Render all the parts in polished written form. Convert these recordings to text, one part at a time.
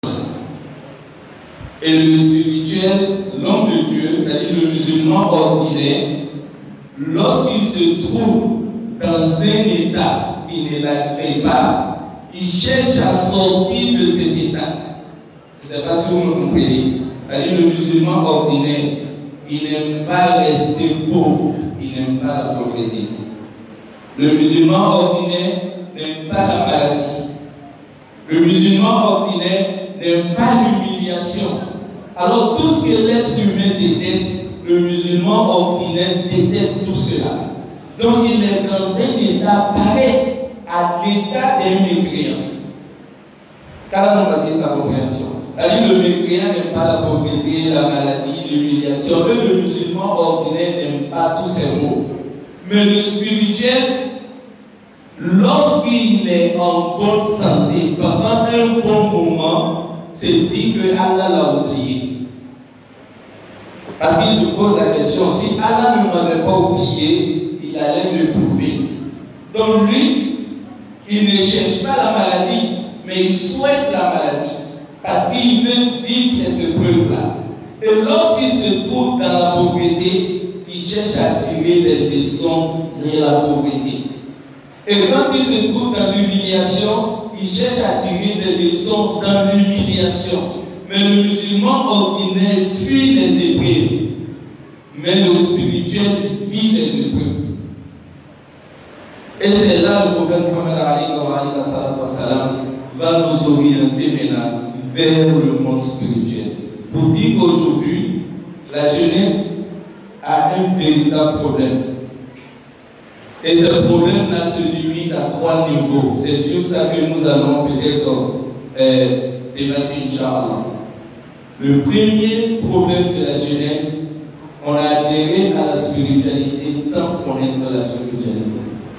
Et le spirituel, l'homme de Dieu, c'est-à-dire le musulman ordinaire, lorsqu'il se trouve dans un état qui ne l'agréait pas, il cherche à sortir de cet état. Je ne sais pas si vous me comprenez. C'est-à-dire le musulman ordinaire, il n'aime pas rester pauvre, il n'aime pas la pauvreté. Le musulman ordinaire n'aime pas la maladie. Le musulman ordinaire n'aime pas l'humiliation. Alors tout ce que l'être humain déteste, le musulman ordinaire déteste tout cela. Donc il est dans un état pareil à l'état d'un mécréant. Car on va la compréhension. C'est-à-dire le mécréant n'aime pas la pauvreté, la maladie, l'humiliation. Le musulman ordinaire n'aime pas tous ces mots. Mais le spirituel, lorsqu'il est en bonne santé, pendant un bon moment, se dit que Allah l'a oublié. Parce qu'il se pose la question, si Allah ne m'avait pas oublié, il allait me prouver. Donc lui, il ne cherche pas la maladie, mais il souhaite la maladie. Parce qu'il veut vivre cette épreuve-là. Et lorsqu'il se trouve dans la pauvreté, il cherche à tirer des leçons de la pauvreté. Et quand il se trouve dans l'humiliation, il cherche à tirer des leçons dans l'humiliation. Mais le musulman ordinaire fuit les épreuves. Mais le spirituel vit les épreuves. Et c'est là le prophète Mohammed va nous orienter maintenant vers le monde spirituel. Pour dire qu'aujourd'hui, la jeunesse a un véritable problème. Et ce problème-là se limite à 3 niveaux. C'est sur ça que nous allons peut-être débattre, Inch'Allah. Le premier problème de la jeunesse, on a adhéré à la spiritualité sans connaître la spiritualité.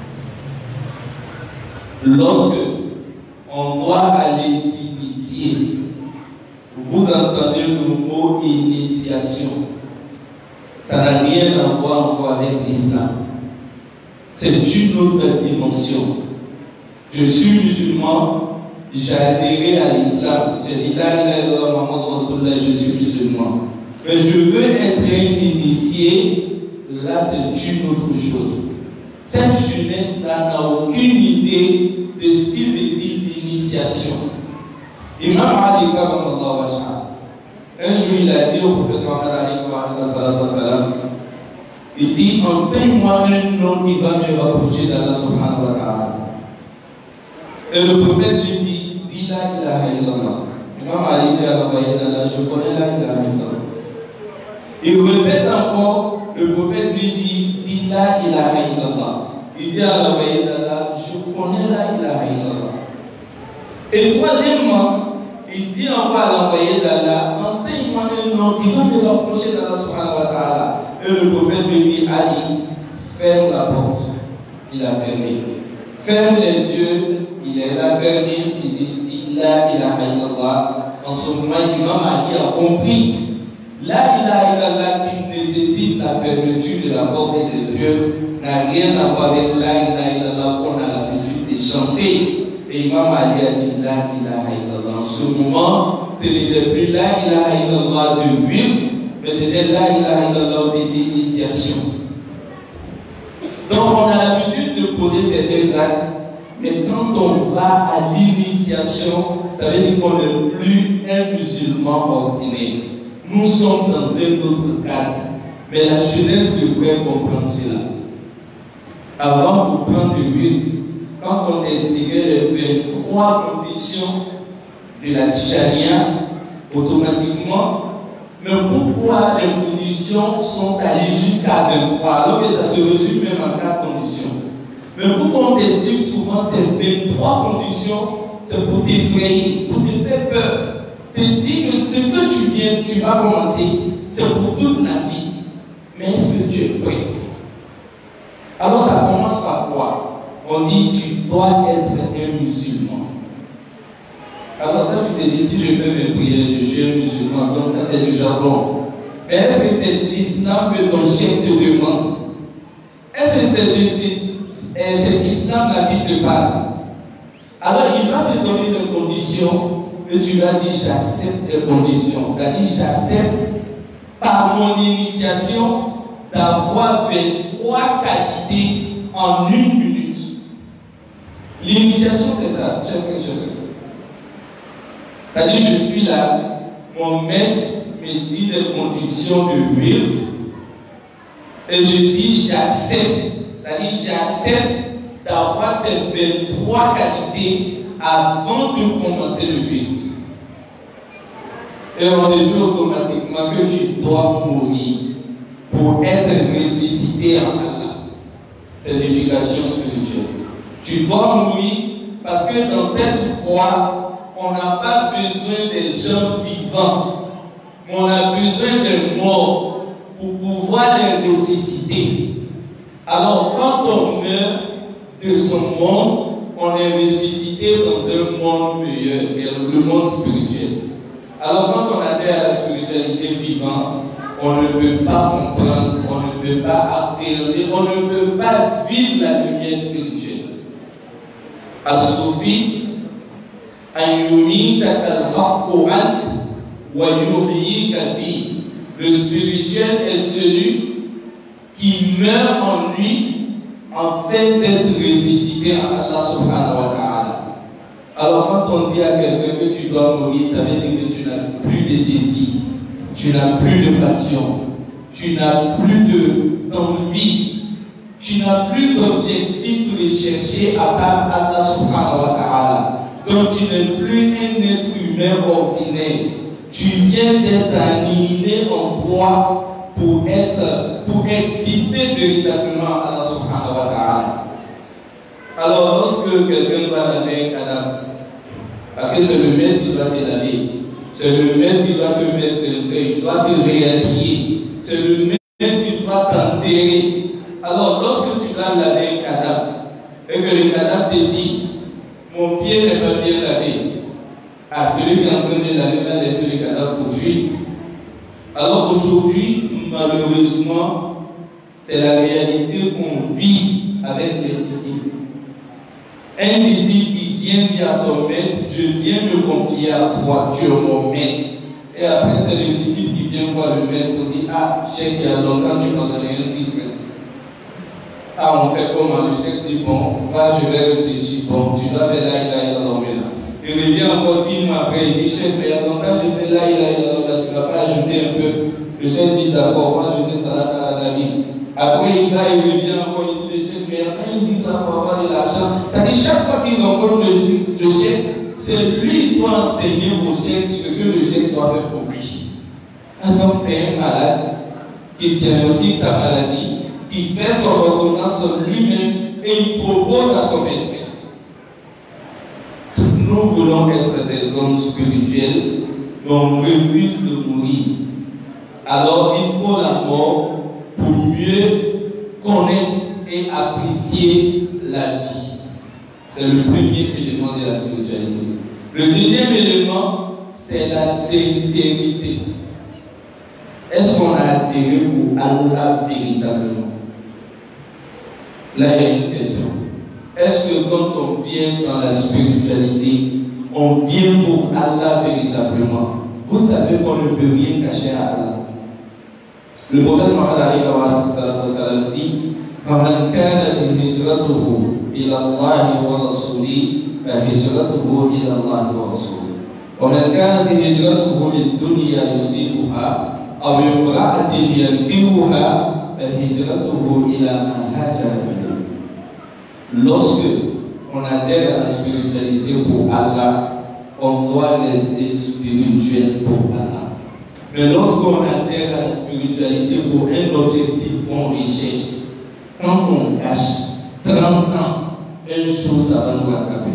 Lorsque on doit aller s'initier, vous entendez le mot initiation. Ça n'a rien à voir encore avec l'islam. C'est une autre dimension. Je suis musulman, j'ai adhéré à l'islam. J'ai dit là, je suis musulman. Mais je veux être initié, là c'est une autre chose. Cette jeunesse-là n'a aucune idée de ce qu'il veut dire l'initiation. Imam Ali, un jour il a dit au prophète Mohammed, il dit, enseigne-moi un nom qui va me rapprocher d'Allah subhanahu wa ta'ala. Et le prophète lui dit, dis la ilaha illallah. Imam Ali dit à je connais la ilaha illallah. Il répète encore, le prophète lui dit, dis la ilaha illallah. Il dit à Allah, je connais la ilaha illallah. Et troisièmement, il dit encore à l'envoyé d'Allah, enseigne-moi un nom qui va me rapprocher d'Allah subhanahu wa ta'ala. Et le prophète lui dit, Ali, ferme la porte. Il a fermé. Ferme les yeux, il les a fermés, il dit, la ilaha illallah. En ce moment, l'imam Ali a compris. La ilaha illallah qui nécessite la fermeture de la porte et des yeux n'a rien à voir avec la ilaha illallah qu'on a l'habitude de chanter. Et Imam Ali a dit la ilaha illallah. En ce moment, ce n'était plus la ilaha illallah de 8, mais c'était la ilaha illallah d'initiation. Donc on a l'habitude de poser certains actes, mais quand on va à l'initiation, ça veut dire qu'on n'est plus un musulman ordinaire. Nous sommes dans un autre cadre. Mais la jeunesse devrait comprendre cela. Avant, pour prendre le 8, quand on expliquait les 23 conditions de la Tijaniya, automatiquement, mais pourquoi les conditions sont allées jusqu'à 23 alors que ça se résume même en 4 conditions? Mais pourquoi on t'explique souvent ces 23 conditions? C'est pour t'effrayer, pour te faire peur. Te dire que ce que tu vas commencer, c'est pour toute la vie. Mais est-ce que tu es prêt? Alors ça commence par quoi? On dit tu dois être un musulman. Alors là tu te dis si je fais mes prières, je suis un musulman, donc ça c'est du jargon. Mais est-ce que c'est l'islam que ton chef te demande? Est-ce que c'est l'islam la vie te parle? Alors il va te donner des conditions, mais et tu vas dire j'accepte tes conditions. C'est-à-dire j'accepte par mon initiation d'avoir 23 qualités en 1 minute. L'initiation c'est ça, quelque chose. C'est-à-dire je suis là, mon maître me dit des conditions de wird et je dis j'accepte. C'est-à-dire j'accepte d'avoir ces 23 qualités avant de commencer le wird. Et on dit automatiquement que tu dois mourir pour être ressuscité en Allah. C'est l'éducation spirituelle. Tu dois mourir parce que dans cette foi, on n'a pas besoin des gens vivants, mais on a besoin des morts pour pouvoir les ressusciter. Alors quand on meurt de ce monde, on est ressuscité dans un monde meilleur, le monde spirituel. Alors quand on adhère à la spiritualité vivante, on ne peut pas comprendre, on ne peut pas appréhender, on ne peut pas vivre la lumière spirituelle. As-Soufi, le spirituel est celui qui meurt en lui en fait d'être ressuscité en Allah subhanahu wa ta'ala. Alors quand on dit à quelqu'un que tu dois mourir, ça veut dire que tu n'as plus de désir, tu n'as plus de passion, tu n'as plus d'envie, tu n'as plus d'objectif recherché à part Allah subhanahu wa ta'ala. Donc tu n'es plus un être humain ordinaire. Tu viens d'être annihilé en toi pour exister véritablement à Allah subhanahu wa ta'ala. Alors lorsque quelqu'un va laver un cadavre, parce que c'est le maître qui doit te laver, c'est le maître qui doit te mettre le seuil, il doit te réhabiller, c'est le maître qui doit t'enterrer. Alors lorsque tu vas laver un cadavre, et que le cadavre te dit, mon pied n'est pas bien lavé, à celui qui est en train de laver va laisser le cadavre pour fuir. Alors aujourd'hui, malheureusement, c'est la réalité qu'on vit avec les disciples. Un disciple qui vient dire à son maître, je viens me confier à toi, tu es mon maître. Et après, c'est le disciple qui vient voir le maître pour dire, ah, chef, il y a longtemps tu m'as donné un secret. Ah, on fait comment? Le chef dit, bon, va, je vais réfléchir. Bon, tu dois faire là, il a dormi là. Il revient encore 6 mois après, il dit, chef, mais il y a longtemps j'ai fait là, tu ne vas pas ajouter un peu. Le chef dit, d'accord, on va ajouter salat à la David. Après, il revient encore, il dit, le chef, mais il y a pas ici pour avoir de l'argent. C'est-à-dire, chaque fois qu'il rencontre le chef, c'est lui qui doit enseigner au chef ce que le chef doit faire pour lui. Donc, c'est un malade qui tient aussi sa maladie, qui fait son ordonnance sur lui-même et il propose à son médecin. Nous voulons être des hommes spirituels, mais on refuse de mourir. Alors il faut la mort pour mieux connaître et apprécier la vie. C'est le premier élément de la spiritualité. Le deuxième élément, c'est la sincérité. Est-ce qu'on a adhéré pour Allah véritablement? Là, il y a une question. Est-ce que quand on vient dans la spiritualité, on vient pour Allah véritablement? Vous savez qu'on ne peut rien cacher à Allah. Le prophète Mohammed dit فَمَنْ كَانَتْ هِجْرَتُهُ إِلَى اللَّهِ وَرَسُولِهِ فَهِجْرَتُهُ إِلَى اللَّهِ وَرَسُولِهِ وَمَنْ كَانَتْ هِجْرَتُهُ لِلدُّنْيَا يُصِيبُهَا أَوْ امْرَأَةٍ يَنكِحُهَا فَهِجْرَتُهُ إِلَى مَا هَاجَرَ إِلَيْهِ. Lorsque on adhère à la spiritualité pour Allah, on doit rester spirituel pour Allah. Mais lorsqu'on adhère à la spiritualité pour un objectif qu'on recherche, quand on cache 30 ans, un jour ça va nous rattraper.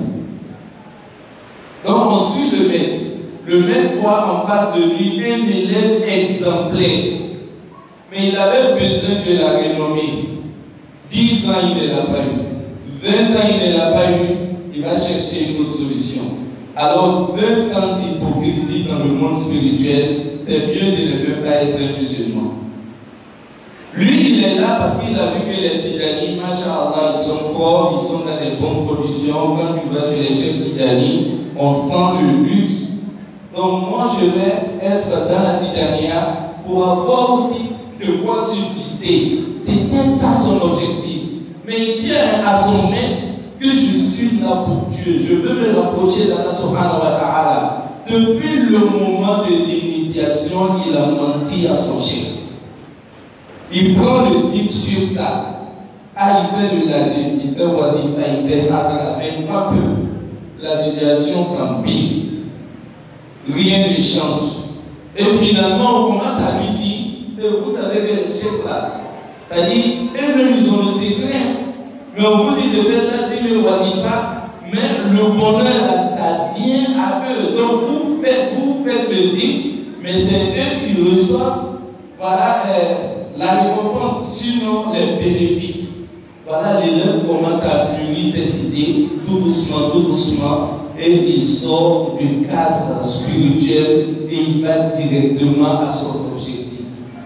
Donc on suit le maître. Le maître voit en face de lui un élève exemplaire. Mais il avait besoin de la renommée. 10 ans il ne l'a pas eu. 20 ans il ne l'a pas eu. Il va chercher une autre solution. Alors 20 ans d'hypocrisie dans le monde spirituel, c'est mieux de ne même pas être un musulman. Lui, il est là parce qu'il a vu que les Tidjani, Masha'Allah, ils sont propres, ils sont dans des bonnes conditions. Quand tu vas chez les chefs Tidjani, on sent le luxe, Donc moi je vais être dans la Tijaniya pour avoir aussi de quoi subsister. C'était ça son objectif. Mais il dit à son maître que je suis là pour Dieu. Je veux me rapprocher d'Allah subhanahu wa ta'ala. Depuis le moment de l'initiation, il a menti à son chef. Il prend le zikr sur ça. Ah, il fait le lazim, il fait wazifa, il fait hadra, mais pas que la situation s'empire. Rien ne change. Et finalement, on commence à lui dire, vous savez que le chef là, c'est-à-dire, eux-mêmes ils ont le secret. Mais on vous dit de faire lazim et wazifa, mais le bonheur, ça vient à eux. Donc vous faites le zikr, mais c'est eux qui reçoivent, voilà, la récompense, sinon les bénéfices. Voilà, l'élève commence à mûrir cette idée, tout doucement, et il sort du cadre spirituel et il va directement à son objectif.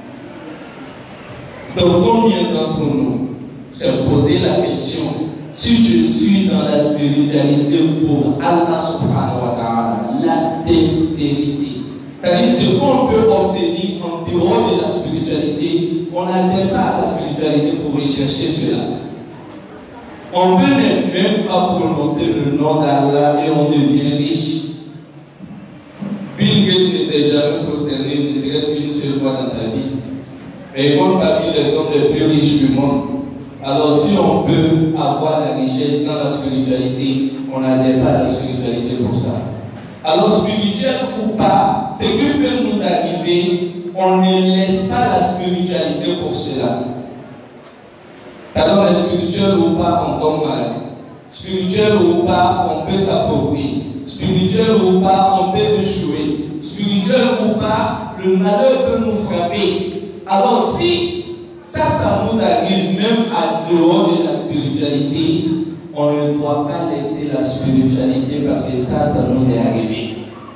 Donc, combien d'entre nous se poser la question, si je suis dans la spiritualité pour Allah subhanahu wa ta'ala, la sincérité, c'est-à-dire ce qu'on peut obtenir en dehors de la spiritualité, on n'atteint pas la spiritualité pour rechercher cela. On peut même pas prononcer le nom d'Allah et on devient riche. Bill Gates ne s'est jamais prosterné, ne serait-ce qu'une seule fois dans sa vie. Mais il compte parmi les hommes les plus riches du monde. Alors si on peut avoir la richesse sans la spiritualité, on n'adhère pas à la spiritualité pour ça. Alors spirituel ou pas, ce qui peut nous arriver, on ne laisse pas la spiritualité pour cela. Alors, spirituel ou pas, on tombe malade. Spirituel ou pas, on peut s'appauvrir. Spirituel ou pas, on peut échouer. Spirituel ou pas, le malheur peut nous frapper. Alors, si ça nous arrive même à dehors de la spiritualité, on ne doit pas laisser la spiritualité parce que ça nous est arrivé.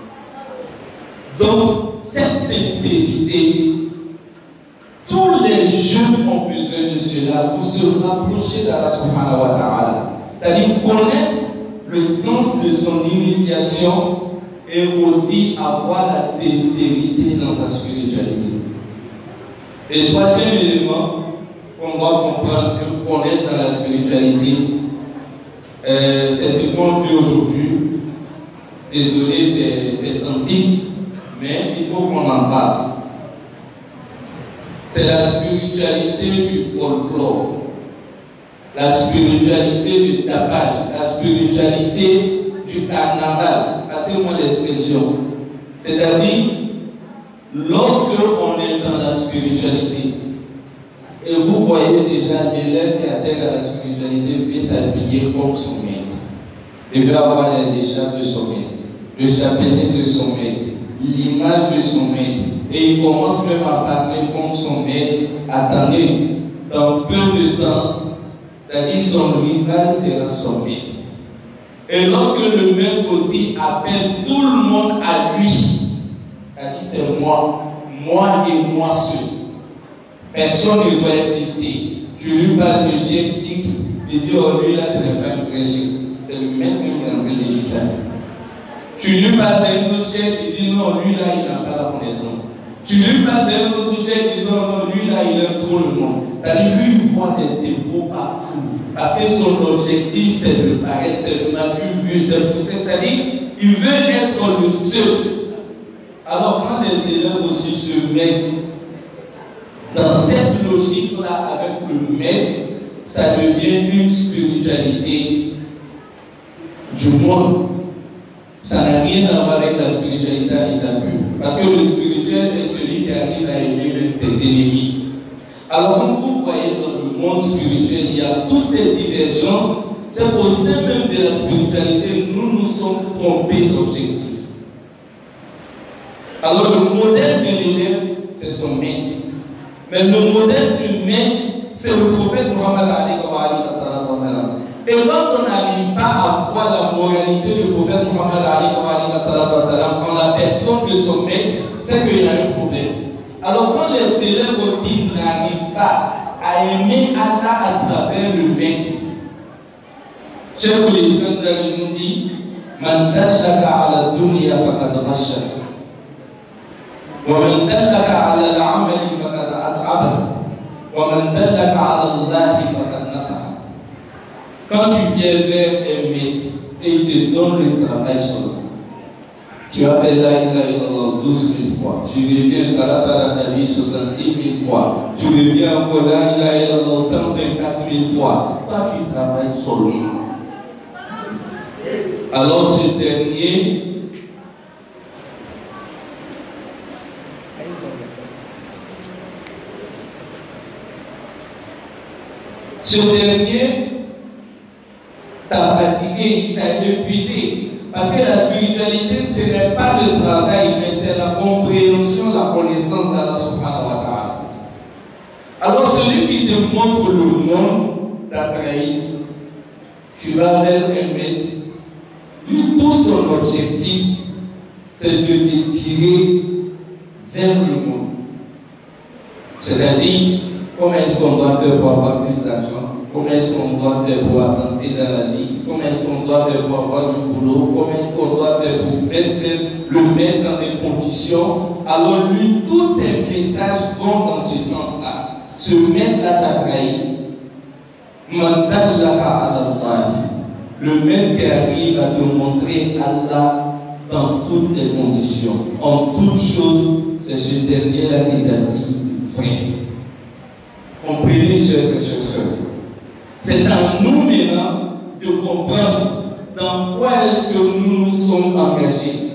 Donc, cette sincérité, tous les jeunes ont besoin de cela pour se rapprocher d'Allah subhanahu wa ta'ala. C'est-à-dire connaître le sens de son initiation et aussi avoir la sincérité dans sa spiritualité. Et troisième élément qu'on doit comprendre et connaître dans la spiritualité, c'est ce qu'on fait aujourd'hui. Désolé, c'est sensible, mais il faut qu'on en parle. C'est la spiritualité du folklore, la spiritualité du tapage, la spiritualité du carnaval. Passez-moi l'expression. C'est-à-dire, lorsque on est dans la spiritualité, et vous voyez déjà l'élève qui atteint à la spiritualité peut s'habiller comme son maître. Il veut avoir les échappes de son maître, le chapelet de son maître, l'image de son maître. Et il commence même à parler comme son maître. Attendez, dans peu de temps, c'est-à-dire son rival sera son maître. Et lorsque le maître aussi appelle tout le monde à lui, c'est-à-dire c'est moi et moi seul. Personne ne doit exister. Tu lui parles de chef X, il dit oh lui là ce n'est pas le vrai chef, c'est le maître qui est en train de dire ça. Tu lui parles d'un autre chef, il dit non, lui là il n'a pas la connaissance. Tu lui parles d'un autre chef, il dit non, lui là il aime trop le monde. C'est-à-dire lui il voit des défauts partout. Parce que son objectif c'est de paraître, c'est de nature vue, c'est pousser, c'est-à-dire il veut être le seul. Alors quand les élèves aussi se mettent dans cette logique-là avec le maître, ça devient une spiritualité du monde. Ça n'a rien à voir avec la spiritualité à l'état pur. Parce que le spirituel est celui qui arrive à aimer même ses ennemis. Alors, quand vous voyez dans le monde spirituel, il y a toutes ces divergences. C'est au sein même de la spiritualité, nous nous sommes trompés d'objectif. Alors, le modèle de l'élève, c'est son maître. Mais le modèle du maître, c'est le prophète Muhammad alayhi wa sallam. Et quand on n'arrive pas à voir la moralité du prophète Muhammad alayhi wa sallam, quand la personne de son maître, c'est qu'il y a un problème. Alors quand les élèves aussi n'arrivent pas à aimer Allah à travers le maître, Cheikh l'Islam nous dit Man dallaka ala dunya faqad rasha. ومن دلك على العمل فقد أتعبه ومن دلك على الله فقد نصح. Quand tu viens vers un médecin et il te donne le travail sur toi, tu appelles la ilaha illallah 12 000 fois, tu reviens salat ala nabi 66 000 fois, tu reviens encore la ilaha illallah 124 000 fois. Toi tu travailles sur lui. Alors ce dernier t'a fatigué, il t'a épuisé. Parce que la spiritualité, ce n'est pas le travail, mais c'est la compréhension, la connaissance d'Allah subhanahu wa ta'ala. Alors celui qui te montre le monde t'a trahi. Tu vas vers un maître. Lui, tout son objectif, c'est de te tirer vers le monde. C'est-à-dire, comment est-ce qu'on doit faire pour avoir plus d'argent? Comment est-ce qu'on doit faire pour avancer dans la vie? Comment est-ce qu'on doit faire pour avoir du boulot? Comment est-ce qu'on doit faire pour le mettre dans des conditions? Alors lui, tous ces messages vont dans ce sens-là. Ce maître-là t'a trahi. Le maître qui arrive à te montrer Allah dans toutes les conditions. En toutes choses, c'est ce dernier-là qui t'a dit vrai. Comprenez, chers frères et sœurs. C'est à nous maintenant de comprendre dans quoi est-ce que nous nous sommes engagés.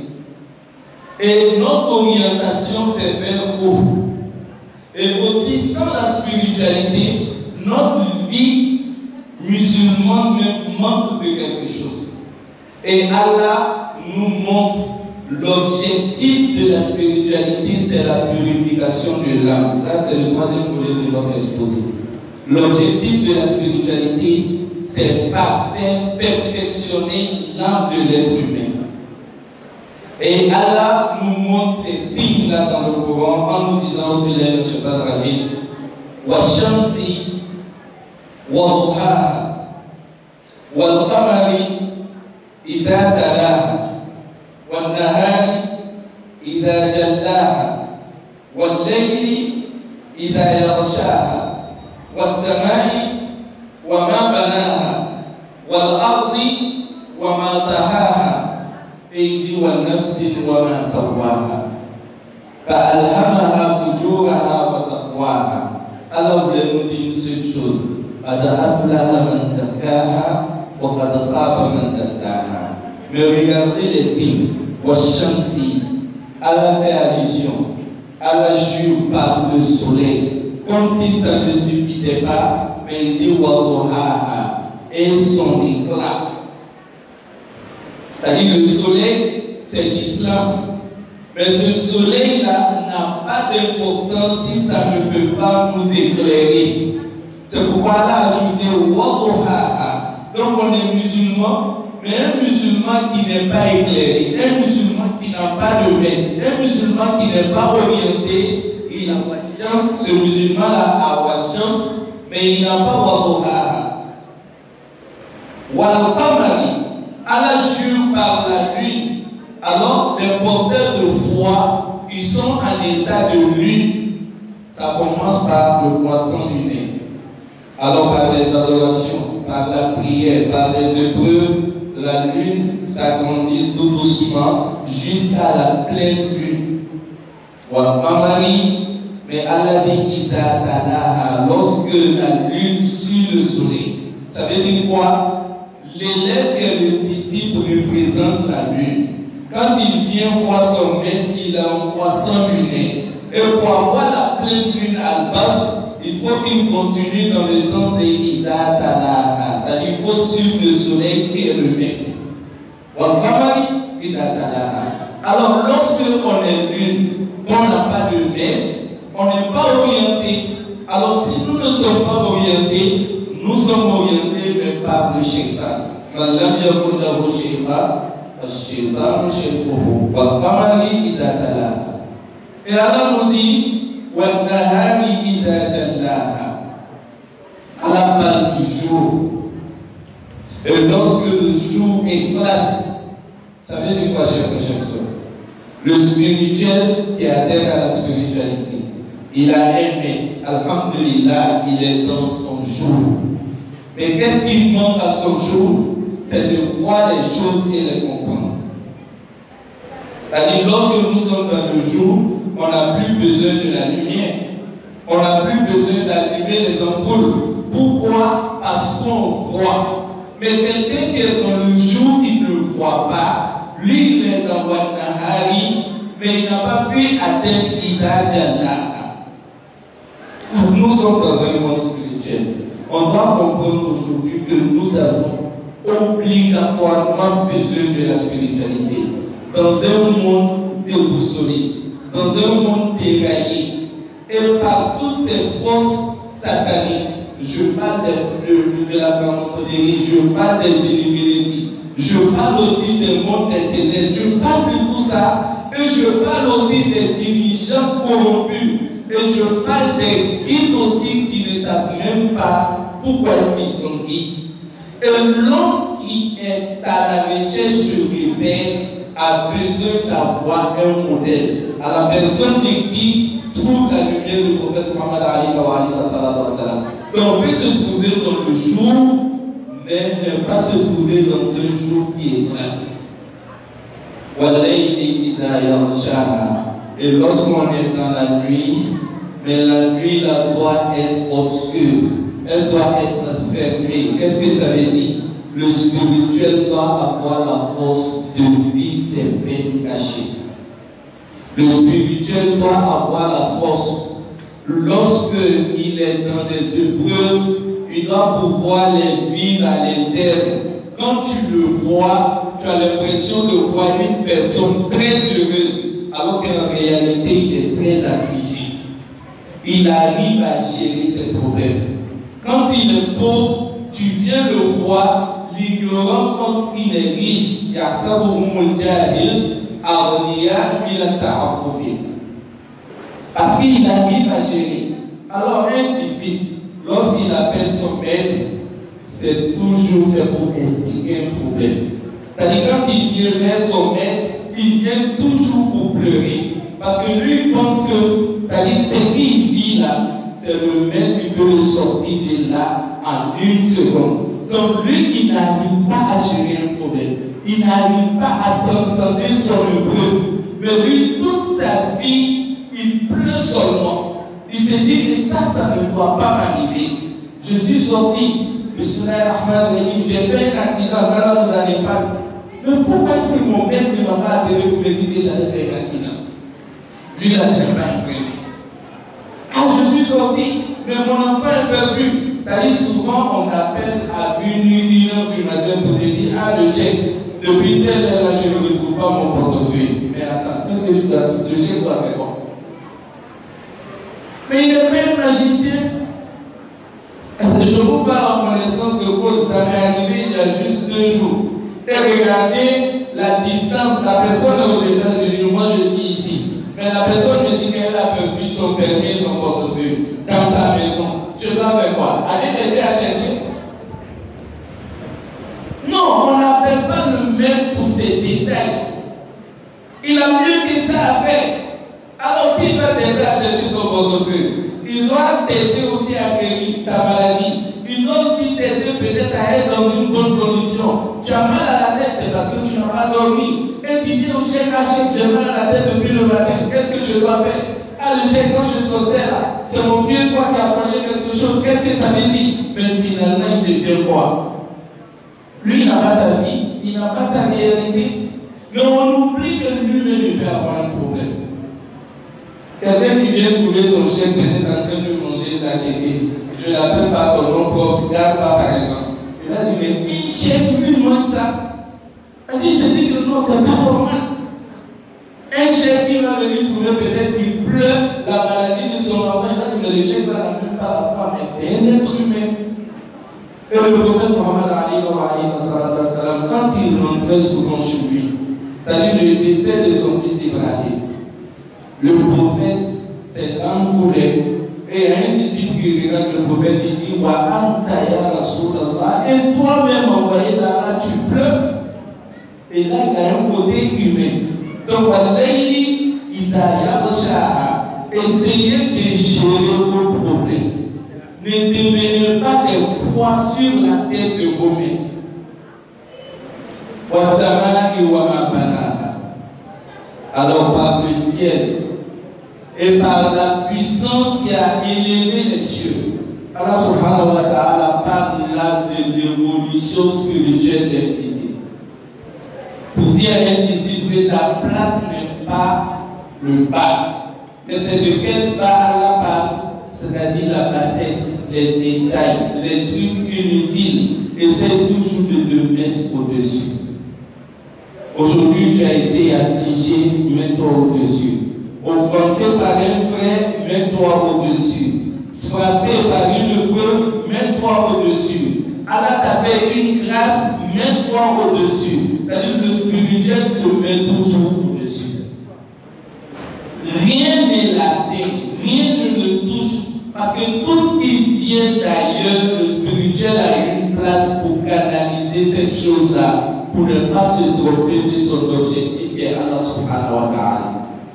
Et notre orientation, c'est vers où? Et aussi, sans la spiritualité, notre vie musulmane manque de quelque chose. Et Allah nous montre l'objectif de la spiritualité, c'est la purification de l'âme. Ça, c'est le troisième volet de notre exposé. L'objectif de la spiritualité, c'est parfaire, perfectionner l'âme de l'être humain. Et Allah nous montre ces signes-là dans le Coran en nous disant ce qu'il est le Shaitan Rajim. Wa shamsi, wa duhaha, wa qamari, iza talaha, wa nahari, iza jallaha, wa layli, iza yaghshaha. والسماء وما بناها والأرض وما طحاها والنفس وما سواها فألهمها فجورها وتقواها. Alors voulez-nous dire une seule chose, قد أفلح من زكاها وقد خاب من دساها. Mais regardez les signes. Washamsi, Allah fait allusion, Allah jure par le soleil. Comme si ça ne suffisait pas, mais il dit Waduhaha et son éclat. C'est-à-dire le soleil, c'est l'islam. Mais ce soleil-là n'a pas d'importance si ça ne peut pas nous éclairer. C'est pourquoi là a ajouté Waduhaha. Donc on est musulman, mais un musulman qui n'est pas éclairé, un musulman qui n'a pas de maître, un musulman qui n'est pas orienté, il a pas chance, ce musulman-là a pas chance, mais il n'a pas Waduhaha. Wal-Qamari, Allah jure par la lune. Alors, les porteurs de foi, ils sont en état de lune. Ça commence par le poisson lunaire. Alors, par les adorations, par la prière, par les épreuves, la lune s'agrandit tout doucement jusqu'à la pleine lune. Wal-Qamari, mais Allah dit Isatalaha, lorsque la lune suit le soleil. Ça veut dire quoi? L'élève et le disciple représentent la lune. Quand il vient voir son maître, il a un poisson lunaire. Et pour avoir la pleine lune à bas, il faut qu'il continue dans le sens de Isatalaha. C'est-à-dire qu'il faut suivre le soleil qui est le maître. Wal-Qamari Isatalaha. Alors lorsque on est lune, qu'on n'a pas de maître, on n'est pas orienté. Alors si nous ne sommes pas orientés, nous sommes orientés mais par le shaitan. Et Allah nous dit Allah parle du jour. Et lorsque le jour éclate, ça veut dire quoi, chers frères et sœurs? Le spirituel spirituel qui adhère à la spiritualité. Il a aimé, alhamdulillah, il est dans son jour. Mais qu'est-ce qui manque à son jour? C'est de voir les choses et les comprendre. C'est-à-dire, lorsque nous sommes dans le jour, on n'a plus besoin de la lumière. On n'a plus besoin d'allumer les ampoules. Pourquoi? Parce qu'on voit. Mais quelqu'un qui est dans le jour, qui ne voit pas, lui, il est dans Wadnahari, mais il n'a pas pu atteindre Isaac. Nous sommes dans un monde spirituel. On doit comprendre aujourd'hui que nous avons obligatoirement besoin de la spiritualité. Dans un monde déboussolé, dans un monde déraillé, et par toutes ces forces sataniques, je parle de la franc-maçonnerie, je parle des Illuminati, je parle aussi des mondes des ténèbres, je parle de tout ça, et je parle aussi des dirigeants corrompus, et je parle des guides aussi qui ne savent même pas pourquoi est-ce qu'ils sont guides. Et l'homme qui est à la recherche de repères a besoin d'avoir un modèle. À la personne de qui trouve la lumière du prophète Muhammad alayhi wa sallam. Donc on peut se trouver dans le jour, mais ne pas se trouver dans un jour qui est pratique. Et lorsqu'on est dans la nuit, mais la nuit là, doit être obscure, elle doit être fermée. Qu'est-ce que ça veut dire? Le spirituel doit avoir la force de vivre ses peines cachées. Le spirituel doit avoir la force. Lorsqu'il est dans des épreuves, il doit pouvoir les vivre à l'interne. Quand tu le vois, tu as l'impression de voir une personne très heureuse, alors qu'en réalité, il est très affligé. Il arrive à gérer ses problèmes. Quand il est pauvre, tu viens le voir, l'ignorant pense qu'il est riche. Parce qu'il arrive à gérer. Alors un disciple, lorsqu'il appelle son maître, c'est pour expliquer un problème. C'est-à-dire quand il vient vers son maître, il vient toujours pour pleurer. Parce que lui il pense que, c'est-à-dire ce qu'il vit là, c'est le maître qui peut le sortir de là en une seconde. Donc lui, il n'arrive pas à gérer un problème. Il n'arrive pas à transcender son hébreu. Mais lui, toute sa vie, il pleure seulement. Il se dit, ça ne doit pas m'arriver. Je suis sorti, j'ai fait un accident, là vous n'allez pas. Mais pourquoi est-ce que mon père ne m'a pas appelé pour me dire que j'allais faire un accident? Lui, là, ce n'est pas un vrai vite. Ah, je suis sorti, mais mon enfant est perdu. C'est-à-dire, souvent, on t'appelle à 1h du matin pour te dire, ah, le chèque, depuis telle heure, là, je ne retrouve pas mon portefeuille. Mais attends, qu'est-ce que je dois faire? Le chèque doit faire quoi? Mais il est même magicien. Est-ce que je vous parle en connaissance de cause? Ça m'est arrivé il y a juste 2 jours. Et regardez la distance. La personne est aux États-Unis, moi je suis ici. Mais la personne me dit qu'elle a perdu son permis, son portefeuille dans sa maison. Je dois faire quoi? Aller l'aider à chercher? Non, on n'appelle pas le maître pour ces détails. Il a mieux que ça à faire. Alors s'il va t'aider à chercher ton portefeuille, il doit t'aider aussi à guérir ta maladie. Il doit aussi t'aider peut-être à être dans une bonne condition. Tu as mal à la tête, c'est parce que tu n'as pas dormi. Et tu dis au chef, j'ai mal à la tête depuis le matin. Qu'est-ce que je dois faire? Ah, le chef, quand je sortais là, c'est mon pied droit qui a pris quelque chose. Qu'est-ce que ça veut dire? Mais finalement, il devient quoi? Lui, il n'a pas sa vie, il n'a pas sa réalité. Mais on oublie que lui-même peut avoir un problème. Quelqu'un qui vient couler son chef, peut-être en train de manger de la télé. Je l'appelle par son nom propre, garde pas par exemple. Il a dit, mais chef, lui demande ça. Parce qu'il se dit que non, c'est pas normal. Un chef qui va venir trouver peut-être qu'il pleure la maladie de son enfant, il va dire, mais le chef va la même pas la femme, mais c'est un être humain. Et le prophète Muhammad alayhi wa sallam, quand il rentrait souvent chez lui, c'est-à-dire le décès de son fils Ibrahim, le prophète, c'est l'âme coulée. Et il y a un disciple qui regarde le prophète, il dit, wa anta ya Rasulallah, et toi-même envoyé d'Allah, tu pleures. Et là, il y a un côté humain. Donc, Walayli, essayez de gérer vos problèmes. Ne devenez pas des poids sur la tête de vos maîtres. Alors par le ciel et par la puissance qui a élevé les cieux, Allah subhanahu wa ta'ala parle là de l'évolution spirituelle des disciples. Pour dire un disciple, ta place n'est pas le bas. Mais c'est de quel bas Allah parle? C'est-à-dire la bassesse, les détails, les trucs inutiles. Essaye toujours de te mettre au-dessus. Aujourd'hui, tu as été affligé, mets-toi au-dessus. Offensé par un frère, mets-toi au-dessus. Frappé par une preuve, mets-toi au-dessus. Allah t'a fait une grâce, mets-toi au-dessus. C'est-à-dire que le spirituel se met toujours au-dessus. Rien n'est latin, rien ne le touche. Parce que tout ce qui vient d'ailleurs, le spirituel a une place pour canaliser cette chose-là, pour ne pas se tromper de son objectif qui est Allah subhanahu wa ta'ala.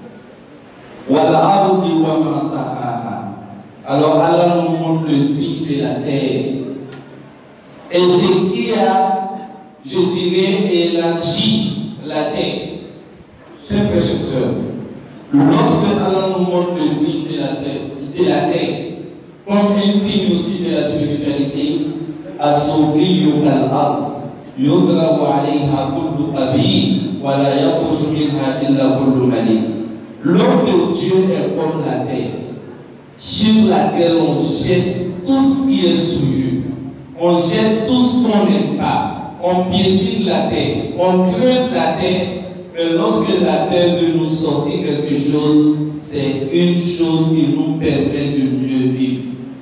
Alors Allah nous montre le signe de la terre. Et ce qui a, je dirais, élargi la terre. Chers frères et sœurs, lorsque Allah nous montre le signe de la terre, comme un signe aussi de la spiritualité, à s'ouvrir al-ard. يضرب عليها كل أبي ولا يخرج منها إلا كل ملك. L'homme de Dieu est comme la terre, sur laquelle on jette tout ce qui est souillure, on jette tout ce qu'on n'aime pas, on piétine la terre, on creuse la terre, mais lorsque la terre veut nous sortir quelque chose, c'est une chose qui nous permet de mieux vivre.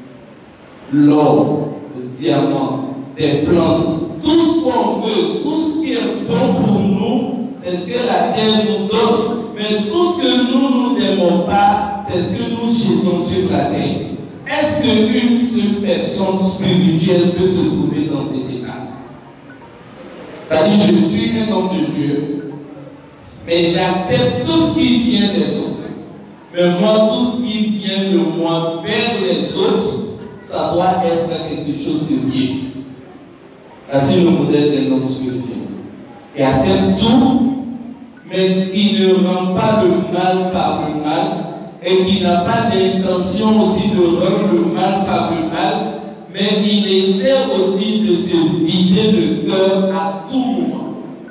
L'or, le diamant, des plantes, tout ce qu'on veut, tout ce qui est bon pour nous, c'est ce que la terre nous donne. Mais tout ce que nous n'aimons pas, c'est ce que nous jetons sur la terre. Est-ce qu'une seule personne spirituelle peut se trouver dans cet état? C'est-à-dire, je suis un homme de Dieu, mais j'accepte tout ce qui vient des autres. Mais moi, tout ce qui vient de moi vers les autres, ça doit être quelque chose de bien. Voici le modèle d'un homme spirituel. Il accepte tout, mais qui ne rend pas le mal par le mal, et qui n'a pas d'intention aussi de rendre le mal par le mal, mais il essaie aussi de se vider le cœur à tout moment.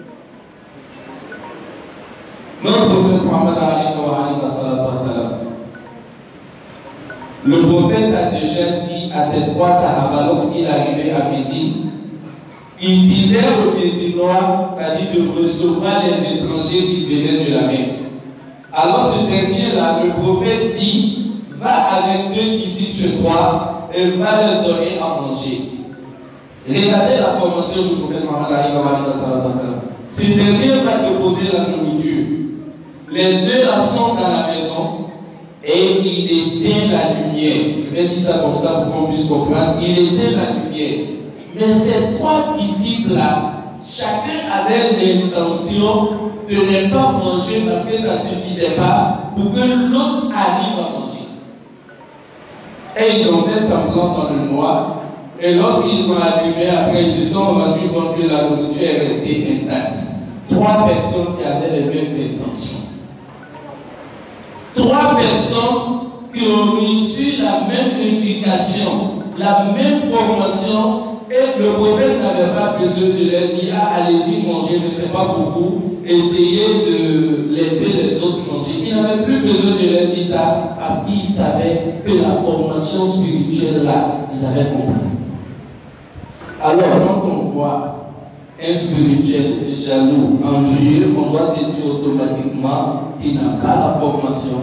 Notre prophète Mohammed le prophète a déjà dit à ses trois sahaba lorsqu'il arrivait à Médine, il disait aux Médinois, c'est-à-dire de recevoir les étrangers qui venaient de la mer. Alors ce dernier-là, le prophète dit, va avec deux disciples chez toi et va leur donner à manger. Regardez la formation du prophète Mohammed. Ce dernier va te poser la nourriture. Les deux là sont dans la maison et il éteint la lumière. Je vais dire ça comme ça pour qu'on puisse comprendre. Il éteint la lumière. Mais ces trois disciples-là, chacun avait l'intention de ne pas manger parce que ça ne suffisait pas pour que l'autre arrive à manger. Et ils ont fait semblant dans le noir. Et lorsqu'ils ont allumé, après, ils se sont rendus compte que la nourriture est restée intacte. Trois personnes qui avaient les mêmes intentions. Trois personnes qui ont reçu la même éducation, la même formation. Et le prophète n'avait pas besoin de leur dire, ah, allez-y manger, mais ce n'est pas pour vous, essayez de laisser les autres manger. Il n'avait plus besoin de leur dire ça parce qu'il savait que la formation spirituelle là, ils avaient compris. Alors, quand on voit un spirituel jaloux, envieux, on doit se dire automatiquement qu'il n'a pas la formation.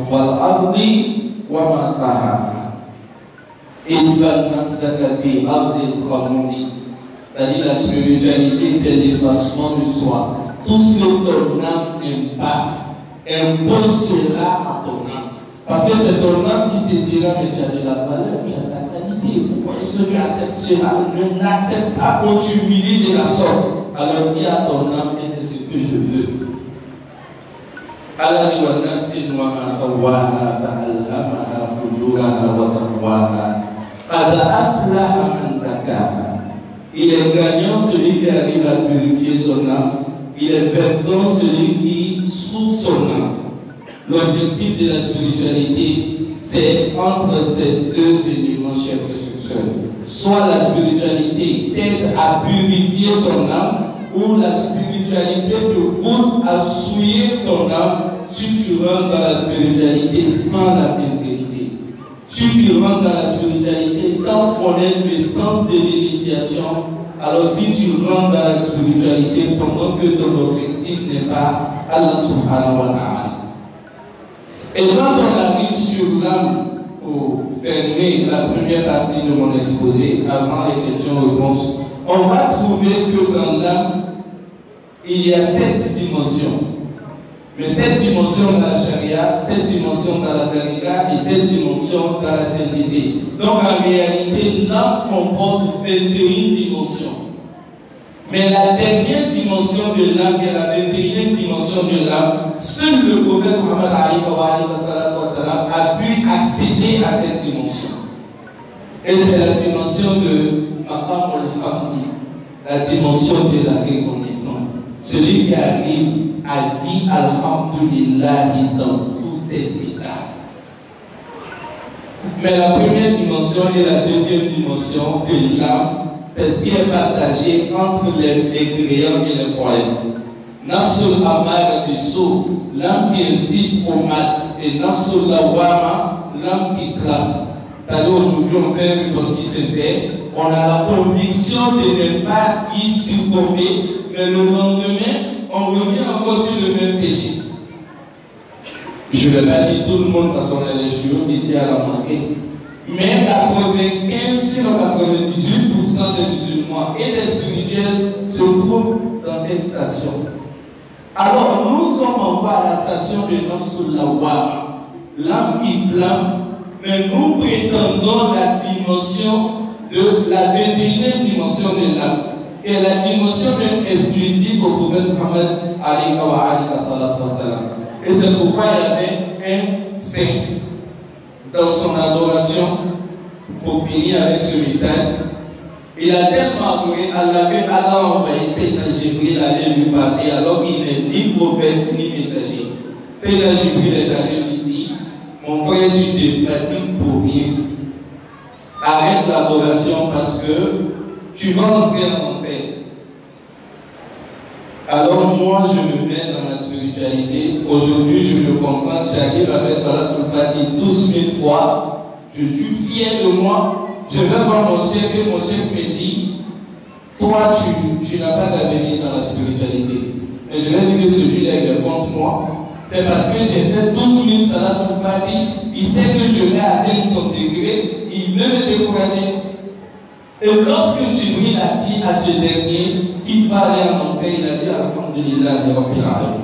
C'est-à-dire la spiritualité, c'est l'effacement de soi. Tout ce que ton âme n'aime pas, impose cela à ton âme. Parce que c'est ton âme qui te dira, mais tu as de la valeur, tu as de la qualité. Pourquoi est-ce que tu acceptes cela? Ne n'accepte pas quand tu humilies de la sorte. Alors dis à ton âme, et c'est ce que je veux. Allah dit wa nafsin wa ma sawaha fa alhamaha fujuraha wa taqwaha qad aflaha man zakaha. Il est gagnant celui qui arrive à purifier son âme, il est perdant celui qui souffre son âme. L'objectif de la spiritualité, c'est entre ces deux éléments, chers frères. Soit la spiritualité t'aide à purifier ton âme, ou la spiritualité te pousse à souiller ton âme si tu rentres dans la spiritualité sans la sincérité. Si tu rentres dans la spiritualité sans connaître le sens de l'initiation, alors si tu rentres dans la spiritualité pendant que ton objectif n'est pas Allah subhanahu wa ta'ala. Et quand on arrive sur l'âme, pour fermer la première partie de mon exposé, avant les questions-réponses, on va trouver que dans l'âme, il y a 7 dimensions. Mais 7 dimensions dans la charia, 7 dimensions dans la tariqa et 7 dimensions dans la sainteté. Donc en réalité, l'âme comporte 21 dimensions. Mais la dernière dimension de l'âme, qui est la 21e dimension de l'âme, seul le prophète Muhammad a pu accéder à cette dimension. Et c'est la dimension de Maqam al-Hamdi, la dimension de la reconnaissance. Celui qui arrive à dire Alhamdulillah dans tous ses états. Mais la première dimension et la deuxième dimension de l'âme, c'est ce qui est partagé entre les croyants et les croyants. Nafsul Amar Bissou, l'âme qui incite au mal, et Nafsul Lawama, l'âme qui clame. C'est-à-dire aujourd'hui on fait un repenti sincère, on a la conviction de ne pas y succomber, mais le lendemain, on revient encore sur le même péché. Je ne vais pas dire tout le monde parce qu'on a les jumeaux ici à la mosquée, mais 95 sur 98% des musulmans et des spirituels se trouvent dans cette station. Alors nous sommes encore à la station de Nafsul Lawwama, l'âme qui blâme, mais nous prétendons la dimension de la 21e dimension de l'âme, et la dimension même exclusive au prophète Muhammad alayhi wa sallam. Et c'est pourquoi il y avait un saint dans son adoration, pour finir avec ce message. Il a tellement adoré Allah que Allah a envoyé Sayyidina Jibril aller lui parler alors qu'il n'est ni prophète ni messager. Sayyidina Jibril est allé lui dire: mon frère, tu te fatigues pour rien. Arrête l'adoration parce que tu vas entrer en enfer. Alors moi, je me mets dans ma spiritualité. Aujourd'hui, je me concentre, j'arrive avec Salatul Fatih 12 000 fois. Je suis fier de moi. Je vais voir mon chef et mon chef me dit: toi, tu n'as pas d'avenir dans la spiritualité. Et je vais dire que celui-là, il est contre moi. C'est parce que j'ai fait 12 000 Salatul Fatih. Il sait que je vais atteindre son degré. Il veut me décourager. Et lorsque Jibril a dit à ce dernier qu'il va aller en enfer, il a dit Alhamdulillah, Rabbil Alamin.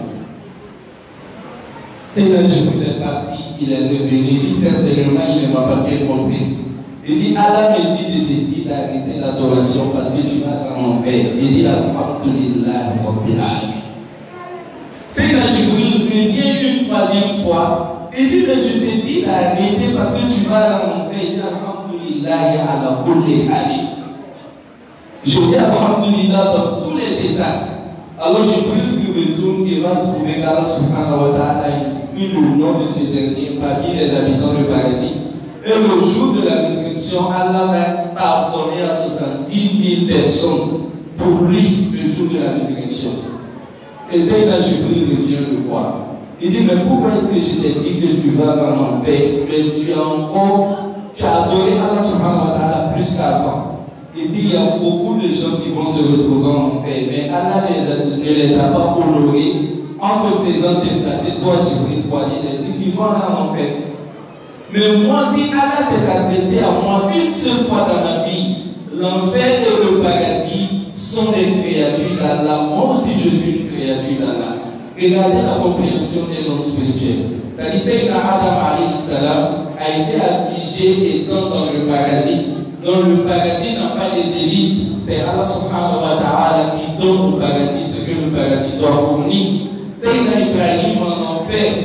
C'est là Jibril est parti, il est revenu, il dit certainement il ne m'a pas bien compris. Il dit Allah me dit de te dire d'arrêter l'adoration parce que tu vas en enfer. Il dit Alhamdulillah, Rabbil Alamin. C'est là Jibril revient une troisième fois. Il dit mais je te dis d'arrêter parce que tu vas en enfer. Il dit Alhamdulillah, ala kulli hali. Je dis Alhamdulillah dans tous les états. Alors je prie qu'il retourne et va trouver qu'Allah subhanahu wa ta'ala inscrit le nom de ce dernier parmi les habitants du paradis. Et le jour de la résurrection, Allah va pardonner à 70 000 personnes pour lui le jour de la résurrection. Et c'est là que Jibril revient le voir. Il dit mais pourquoi est-ce que je t'ai dit que je vas en paix, mais tu as adoré Allah subhanahu wa ta'ala plus qu'avant. Il dit il y a beaucoup de gens qui vont se retrouver en paix, mais Allah ne les a pas honorés en te faisant déplacer toi, Jibril, pour aller les dire qu'ils vont aller en paix. Mais moi, si Allah s'est adressé à moi une seule fois dans ma vie, l'enfer et le paradis sont des créatures d'Allah. Moi aussi, je suis une créature d'Allah. Regardez la compréhension des noms spirituels. Sayyidina Adam alayhi salam a été affligé étant dans le paradis. Dans le paradis n'a pas de délices. C'est Allah subhanahu wa ta'ala qui donne au paradis ce que le paradis doit fournir. Sayyidina Ibrahim en enfer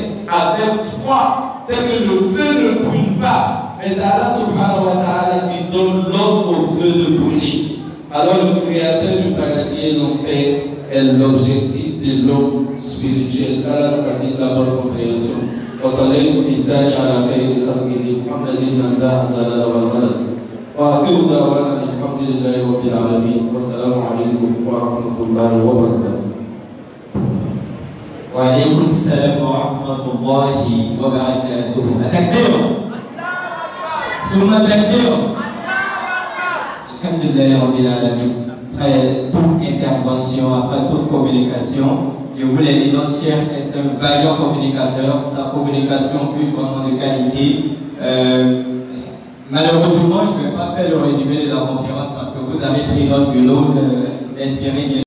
c'est que le feu ne brûle pas, mais c'est Allah subhanahu wa ta'ala qui donne l'ordre au feu de brûler. Alors le créateur du paradis et l'enfer est l'objectif de l'homme spirituel. Allah nous facilite la bonne compréhension. وصليت في الثاني على خير خلقه محمد نزاع الضلال والغلط واخر دعوانا الحمد لله رب العالمين والسلام عليكم ورحمه الله وبركاته. وعليكم السلام ورحمه الله وبركاته. التكبير ثم التكبير. الحمد لله رب العالمين. Après toute intervention, après toute communication, je voulais dire notre chef est un vaillant communicateur. Sa communication fut vraiment de qualité. Malheureusement, je ne vais pas faire le résumé de la conférence parce que vous avez pris notre j'ose espérer bien.